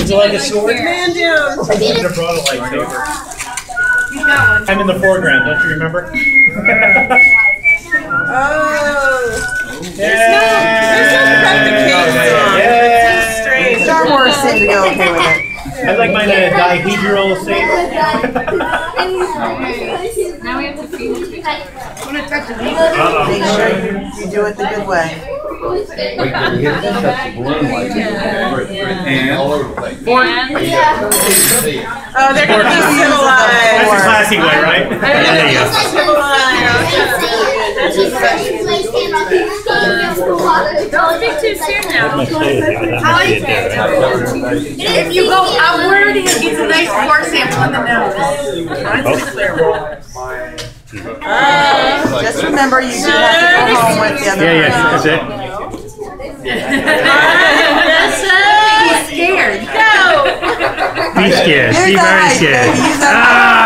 Would you like a sword? Man down. I could have brought a lightsaber. I'm in the foreground, don't you remember? Oh. There's no practication. Star Wars seemed to go okay with it. I'd like mine a dihedral saber. Now we have to feed it. Make sure you do it the good way. Wait till you hit the balloon like and all over the place. Oh, they're going to be civilized. That's a classy way, right? There you go. Don't think too soon now. If you go outward, it gets a nice core sample in the nose. Just remember, you do have to go home with the other That's it. He's scared. Go! Be scared. Be very scared.